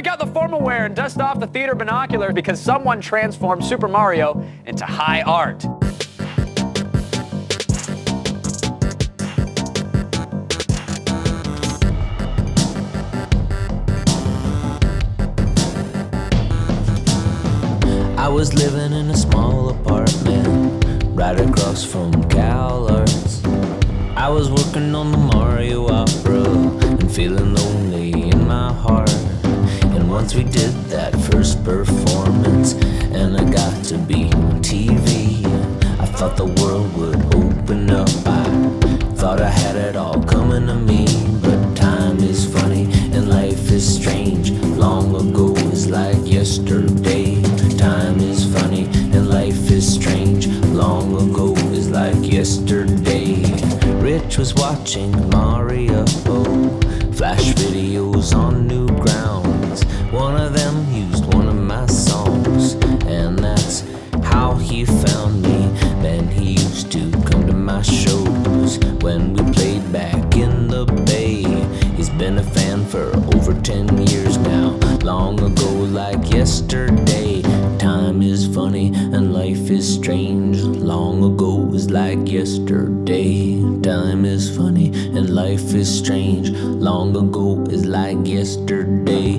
break out the formal wear and dust off the theater binoculars because someone transformed Super Mario into high art. I was living in a small apartment right across from CalArts. I was working on the Mario opera and feeling lonely in my heart. And once we did that first performance and I got to be on TV, I thought the world would open up. I thought I had it all coming to me. But time is funny and life is strange. Long ago is like yesterday. Time is funny and life is strange. Long ago is like yesterday. Rich was watching Mario flash videos on Newgrounds. One of them used one of my songs, and that's how he found me. Then he used to come to my shows when we played back in the Bay. He's been a fan for over 10 years now. Long ago like yesterday. Time is funny and life is strange. Long ago is like yesterday. Time is funny and life is strange. Long ago is like yesterday.